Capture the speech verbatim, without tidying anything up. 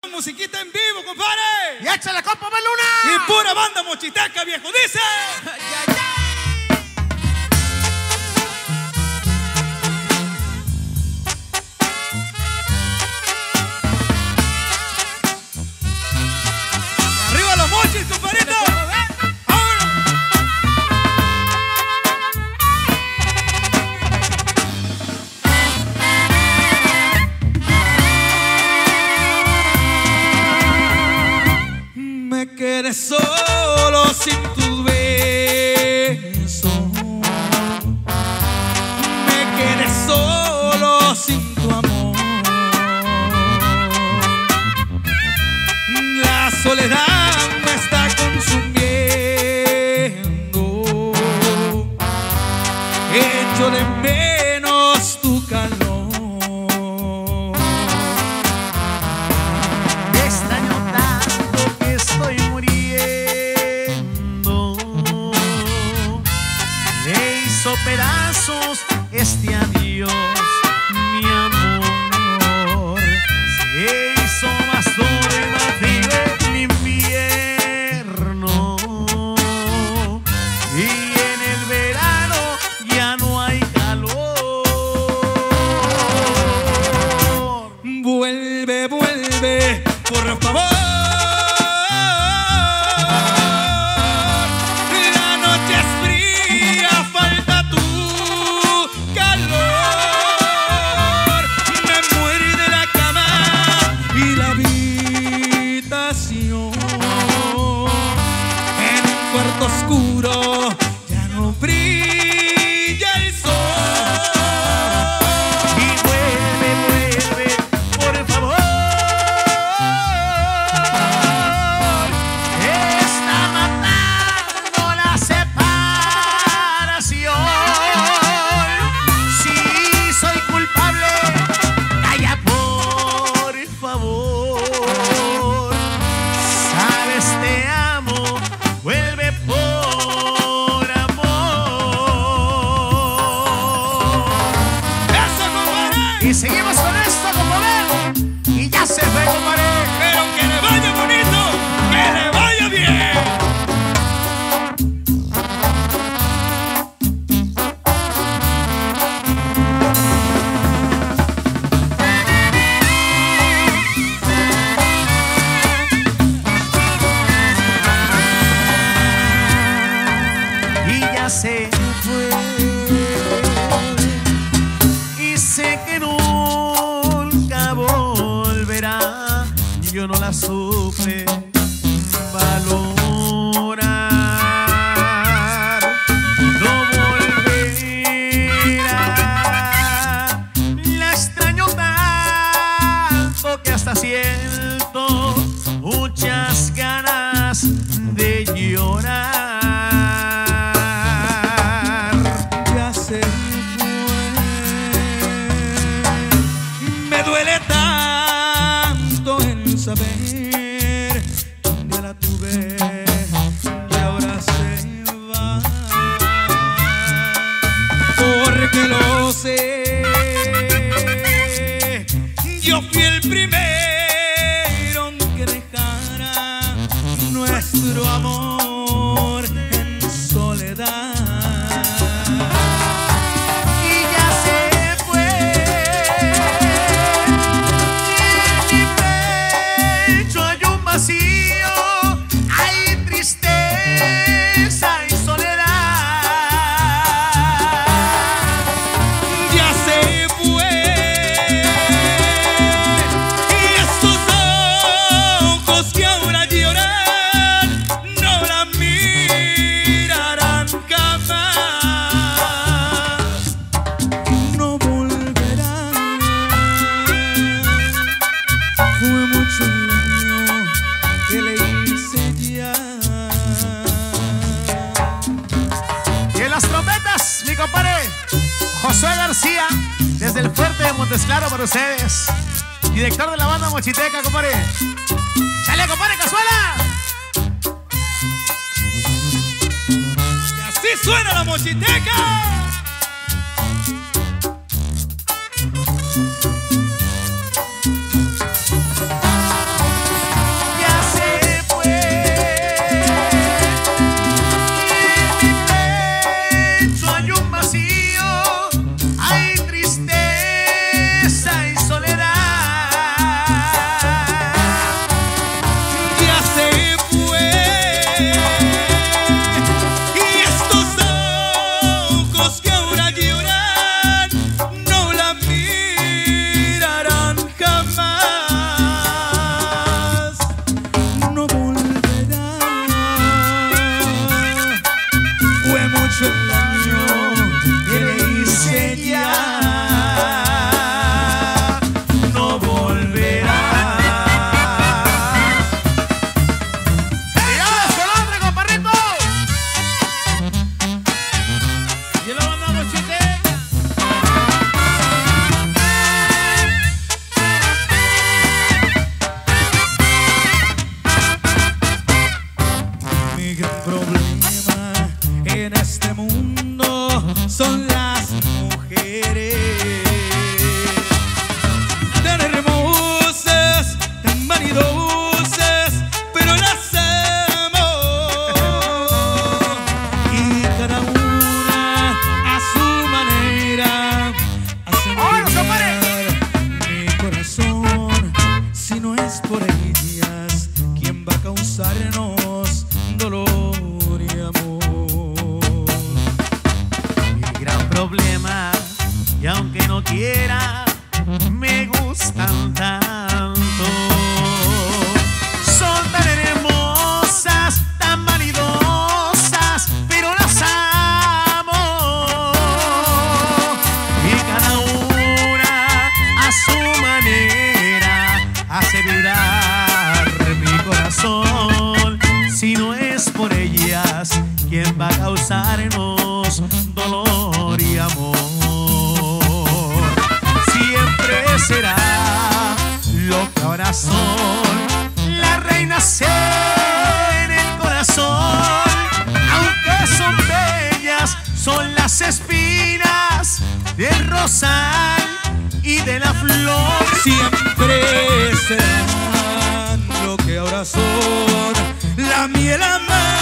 Musiquita en vivo, compadre. Y échale, compa Meluna. Y pura banda mochiteca, viejo, dice. Arriba los mochis, compadrito. Me quedé solo sin tu beso. Me quedé solo sin tu amor. La soledad me está consumiendo. Echo de menos tu calor. Pedazos este adiós, mi amor. Se hizo más duro y más frío el invierno. Y en el verano ya no hay calor. Vuelve, vuelve, por favor. Oscuro, ya no brilla el sol. Y vuelve, vuelve, por favor. Está matando la separación. Si soy culpable, calla, por favor. Sabes, te amo, vuelve por y seguimos con esto, compadre. Y ya se fue, compadre. Pero que le vaya bonito, que le vaya bien. Y ya se fue. Y sé que nunca volverá. Yo no la supe valorar. No volverá. La extraño tanto que hasta siento muchas ganas de llorar. Ya se duele tanto en saber que la tuve y ahora se va, porque lo sé, yo fui el primero que dejara nuestro amor en soledad. Josué García, desde el fuerte de Montesclaro para ustedes. Director de la banda mochiteca, compadre. ¡Chale, compadre, cazuela! Y así suena la mochiteca. por ellas, ¿quién va a causarnos dolor y amor? Mi gran problema, y aunque no quiera, me gustan tanto. Son tan hermosas, tan vanidosas, pero las amo. Y cada una a su manera hace vibrar mi corazón. Si no es por ellas, ¿quién va a causarnos dolor y amor? Siempre será lo que ahora son, las reinas en el corazón. Aunque son bellas, son las espinas del rosal y de la flor. Siempre serán lo que ahora son, la miel amarga